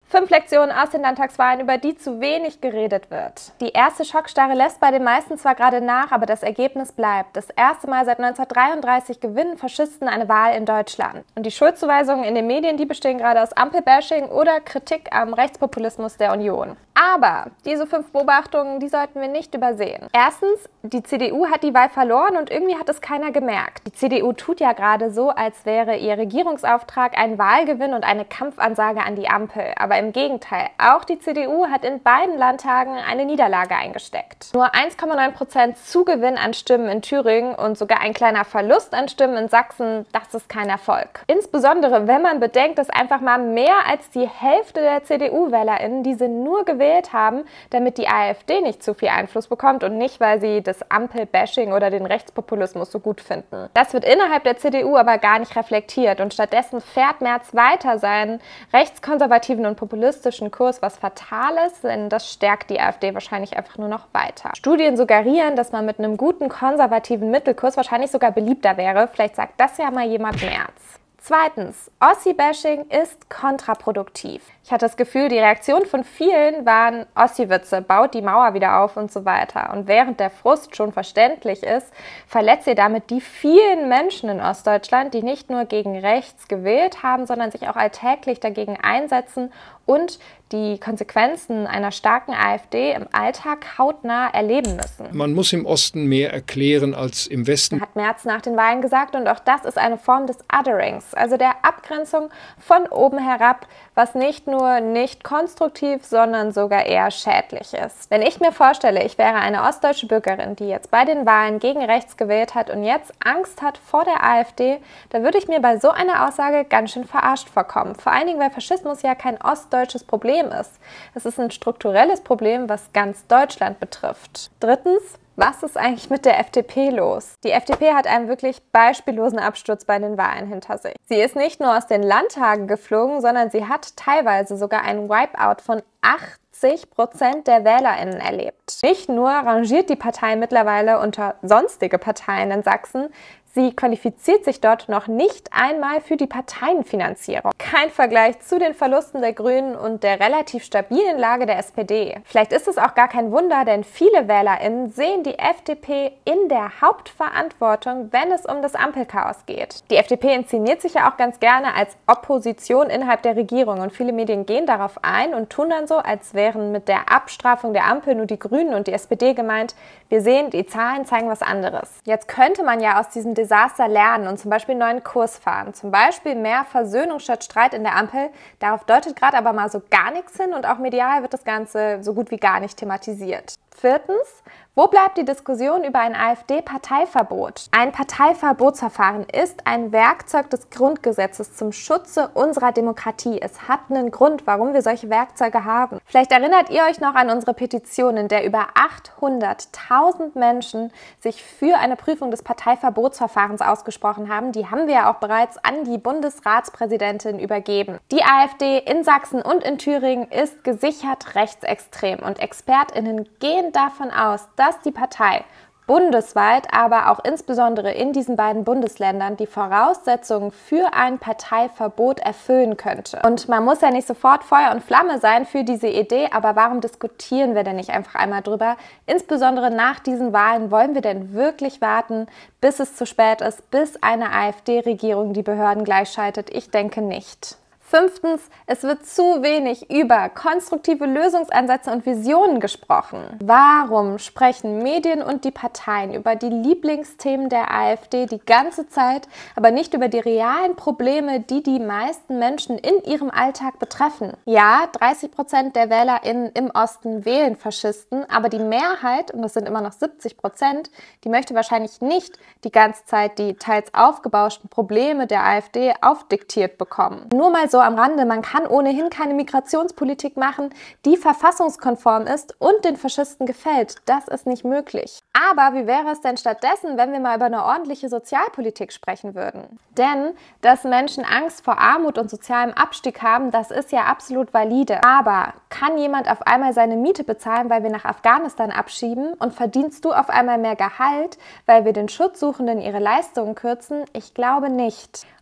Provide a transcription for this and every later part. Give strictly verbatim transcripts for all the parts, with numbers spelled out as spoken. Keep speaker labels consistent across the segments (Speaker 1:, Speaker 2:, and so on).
Speaker 1: Fünf Lektionen aus den Landtagswahlen, über die zu wenig geredet wird. Die erste Schockstarre lässt bei den meisten zwar gerade nach, aber das Ergebnis bleibt. Das erste Mal seit neunzehnhundertdreiunddreißig gewinnen Faschisten eine Wahl in Deutschland. Und die Schuldzuweisungen in den Medien, die bestehen gerade aus Ampelbashing oder Kritik am Rechtspopulismus der Union. Aber diese fünf Beobachtungen, die sollten wir nicht übersehen. Erstens, die C D U hat die Wahl verloren und irgendwie hat es keiner gemerkt. Die C D U tut ja gerade so, als wäre ihr Regierungsauftrag ein Wahlgewinn und eine Kampfansage an die Ampel. Aber im Gegenteil, auch die C D U hat in beiden Landtagen eine Niederlage eingesteckt. Nur eins Komma neun Prozent Zugewinn an Stimmen in Thüringen und sogar ein kleiner Verlust an Stimmen in Sachsen, das ist kein Erfolg. Insbesondere, wenn man bedenkt, dass einfach mal mehr als die Hälfte der C D U-WählerInnen diese nur gewählt haben, damit die AfD nicht zu viel Einfluss bekommt und nicht, weil sie das Ampel-Bashing oder den Rechtspopulismus so gut finden. Das wird innerhalb der C D U aber gar nicht reflektiert und stattdessen fährt Merz weiter seinen rechtskonservativen und populistischen Kurs, was fatal ist, denn das stärkt die AfD wahrscheinlich einfach nur noch weiter. Studien suggerieren, dass man mit einem guten konservativen Mittelkurs wahrscheinlich sogar beliebter wäre. Vielleicht sagt das ja mal jemand Merz. Zweitens, Ossi-Bashing ist kontraproduktiv. Ich hatte das Gefühl, die Reaktion von vielen waren Ossi-Witze, baut die Mauer wieder auf und so weiter. Und während der Frust schon verständlich ist, verletzt ihr damit die vielen Menschen in Ostdeutschland, die nicht nur gegen rechts gewählt haben, sondern sich auch alltäglich dagegen einsetzen und die Konsequenzen einer starken AfD im Alltag hautnah erleben müssen.
Speaker 2: Man muss im Osten mehr erklären als im Westen,
Speaker 1: Hat Merz nach den Wahlen gesagt, und auch das ist eine Form des Otherings, also der Abgrenzung von oben herab, was nicht nur nicht konstruktiv, sondern sogar eher schädlich ist. Wenn ich mir vorstelle, ich wäre eine ostdeutsche Bürgerin, die jetzt bei den Wahlen gegen rechts gewählt hat und jetzt Angst hat vor der AfD, da würde ich mir bei so einer Aussage ganz schön verarscht vorkommen. Vor allen Dingen, weil Faschismus ja kein ostdeutsches Problem ist. Es ist ein strukturelles Problem, was ganz Deutschland betrifft. Drittens, was ist eigentlich mit der F D P los? Die F D P hat einen wirklich beispiellosen Absturz bei den Wahlen hinter sich. Sie ist nicht nur aus den Landtagen geflogen, sondern sie hat teilweise sogar einen Wipeout von achtzig Prozent der WählerInnen erlebt. Nicht nur rangiert die Partei mittlerweile unter sonstige Parteien in Sachsen, sie qualifiziert sich dort noch nicht einmal für die Parteienfinanzierung. Kein Vergleich zu den Verlusten der Grünen und der relativ stabilen Lage der S P D. Vielleicht ist es auch gar kein Wunder, denn viele WählerInnen sehen die F D P in der Hauptverantwortung, wenn es um das Ampelchaos geht. Die F D P inszeniert sich ja auch ganz gerne als Opposition innerhalb der Regierung und viele Medien gehen darauf ein und tun dann so, als wären mit der Abstrafung der Ampel nur die Grünen und die S P D gemeint. Wir sehen, die Zahlen zeigen was anderes. Jetzt könnte man ja aus diesem Desaster lernen und zum Beispiel einen neuen Kurs fahren. Zum Beispiel mehr Versöhnung statt Streit in der Ampel. Darauf deutet gerade aber mal so gar nichts hin und auch medial wird das Ganze so gut wie gar nicht thematisiert. Viertens, wo bleibt die Diskussion über ein AfD-Parteiverbot? Ein Parteiverbotsverfahren ist ein Werkzeug des Grundgesetzes zum Schutze unserer Demokratie. Es hat einen Grund, warum wir solche Werkzeuge haben. Vielleicht erinnert ihr euch noch an unsere Petition, in der über achthunderttausend Menschen sich für eine Prüfung des Parteiverbotsverfahrens ausgesprochen haben. Die haben wir ja auch bereits an die Bundesratspräsidentin übergeben. Die AfD in Sachsen und in Thüringen ist gesichert rechtsextrem und ExpertInnen gehen davon aus, dass die Partei bundesweit, aber auch insbesondere in diesen beiden Bundesländern die Voraussetzungen für ein Parteiverbot erfüllen könnte. Und man muss ja nicht sofort Feuer und Flamme sein für diese Idee, aber warum diskutieren wir denn nicht einfach einmal drüber? Insbesondere nach diesen Wahlen, wollen wir denn wirklich warten, bis es zu spät ist, bis eine AfD-Regierung die Behörden gleichschaltet? Ich denke nicht. Fünftens, es wird zu wenig über konstruktive Lösungsansätze und Visionen gesprochen. Warum sprechen Medien und die Parteien über die Lieblingsthemen der AfD die ganze Zeit, aber nicht über die realen Probleme, die die meisten Menschen in ihrem Alltag betreffen? Ja, dreißig Prozent der WählerInnen im Osten wählen Faschisten, aber die Mehrheit, und das sind immer noch siebzig Prozent, die möchte wahrscheinlich nicht die ganze Zeit die teils aufgebauschten Probleme der AfD aufdiktiert bekommen. Nur mal so am Rande, man kann ohnehin keine Migrationspolitik machen, die verfassungskonform ist und den Faschisten gefällt. Das ist nicht möglich. Aber wie wäre es denn stattdessen, wenn wir mal über eine ordentliche Sozialpolitik sprechen würden? Denn, dass Menschen Angst vor Armut und sozialem Abstieg haben, das ist ja absolut valide. Aber kann jemand auf einmal seine Miete bezahlen, weil wir nach Afghanistan abschieben? Und verdienst du auf einmal mehr Gehalt, weil wir den Schutzsuchenden ihre Leistungen kürzen? Ich glaube nicht.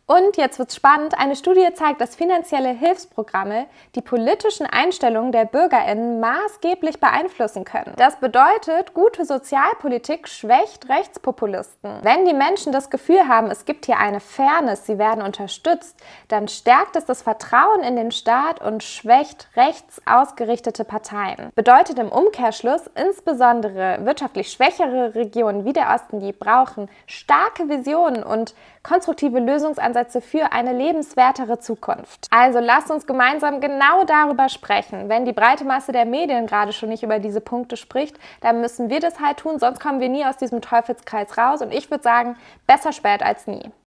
Speaker 1: Und jetzt wird's spannend, eine Studie zeigt, dass finanzielle Hilfsprogramme die politischen Einstellungen der BürgerInnen maßgeblich beeinflussen können. Das bedeutet, gute Sozialpolitik schwächt Rechtspopulisten. Wenn die Menschen das Gefühl haben, es gibt hier eine Fairness, sie werden unterstützt, dann stärkt es das Vertrauen in den Staat und schwächt rechts ausgerichtete Parteien. Bedeutet im Umkehrschluss, insbesondere wirtschaftlich schwächere Regionen wie der Osten, die brauchen starke Visionen und konstruktive Lösungsansätze für eine lebenswertere Zukunft. Also lasst uns gemeinsam genau darüber sprechen. Wenn die breite Masse der Medien gerade schon nicht über diese Punkte spricht, dann müssen wir das halt tun, sonst kommen wir nie aus diesem Teufelskreis raus. Und ich würde sagen, besser spät als nie.